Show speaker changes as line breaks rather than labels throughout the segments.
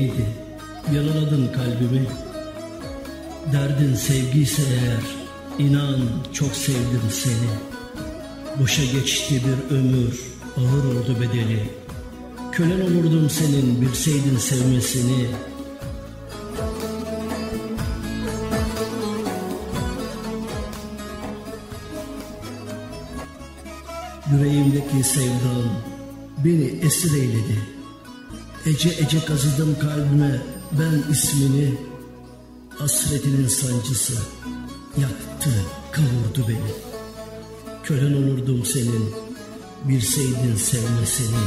öyleydi, yaraladın kalbimi. Derdin sevgiyse eğer, inan çok sevdim seni. Boşa geçti bir ömür, ağır oldu bedeli. Kölen olurdum senin, bilseydin sevmesini. Yüreğimdeki sevdan beni esir eyledi. Ece ece kazıdım kalbime ben ismini. Hasretinin sancısı yaktı, kavurdu beni. Kölen olurdum senin, bilseydin sevmesini.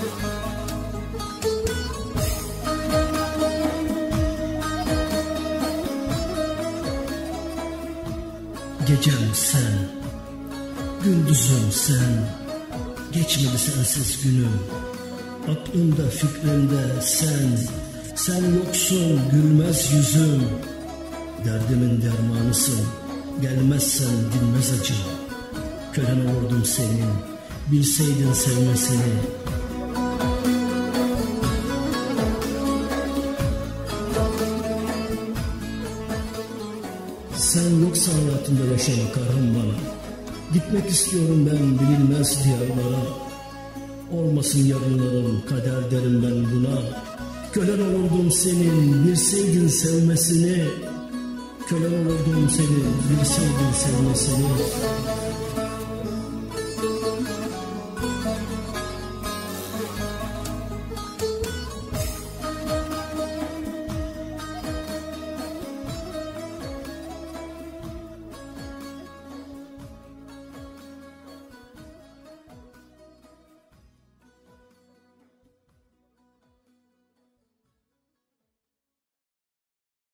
Gecem sen, gündüzüm sen, geçmedi sensiz günüm. Aklımda fikrimde sen yoksun gülmez yüzüm. Derdimin dermanısın, gelmezsen dinmez acı. Kölen olurdum senin, bilseydin sevmesini. Sen yoksa hayatımda yaşama kahraman bana. Gitmek istiyorum ben bilinmez diyarlara. Olmasın yarınlarım, kader derim ben buna. Kölen olurdum senin, bilseydin sevmesini. Kölen olurdum senin, bilseydin sevmesini.